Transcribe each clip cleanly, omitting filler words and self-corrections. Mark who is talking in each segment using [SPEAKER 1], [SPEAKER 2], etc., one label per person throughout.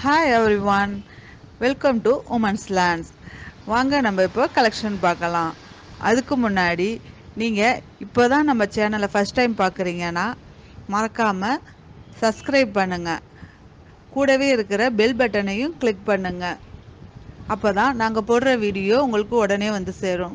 [SPEAKER 1] Hi everyone, welcome to Women's Lands. வாங்க நம்ம இப்போ கலெக்ஷன் பார்க்கலாம். அதுக்கு முன்னாடி நீங்கள் இப்போ தான் நம்ம சேனலை ஃபஸ்ட் டைம் பார்க்குறீங்கன்னா மறக்காமல் சப்ஸ்கிரைப் பண்ணுங்கள். கூடவே இருக்கிற பெல் பட்டனையும் கிளிக் பண்ணுங்கள். அப்போ தான் நாங்கள் போடுற வீடியோ உங்களுக்கு உடனே வந்து சேரும்.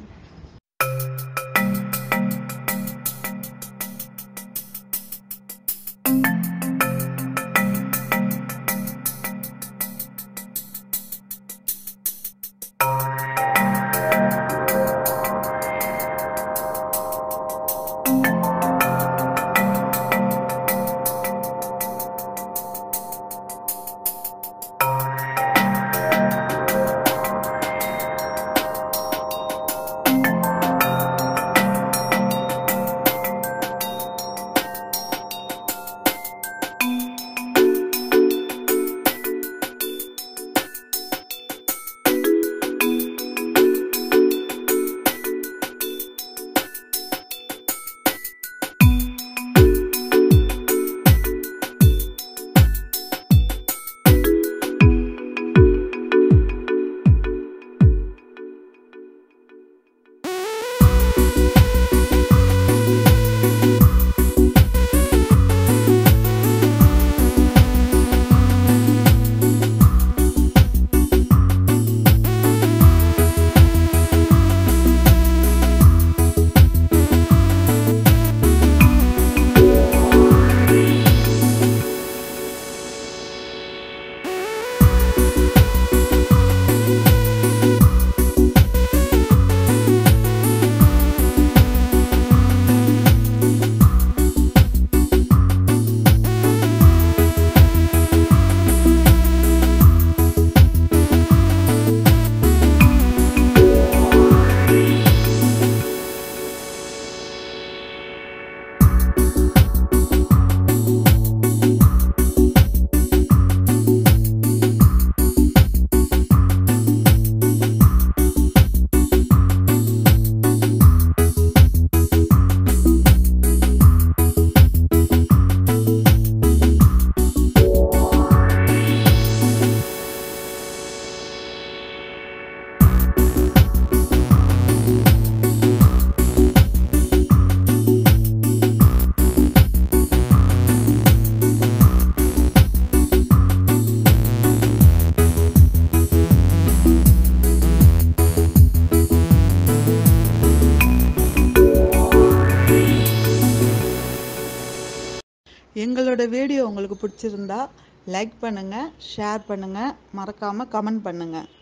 [SPEAKER 1] எங்களோட வீடியோ உங்களுக்கு பிடிச்சிருந்தா லைக் பண்ணுங்கள், ஷேர் பண்ணுங்கள், மறக்காமல் கமெண்ட் பண்ணுங்கள்.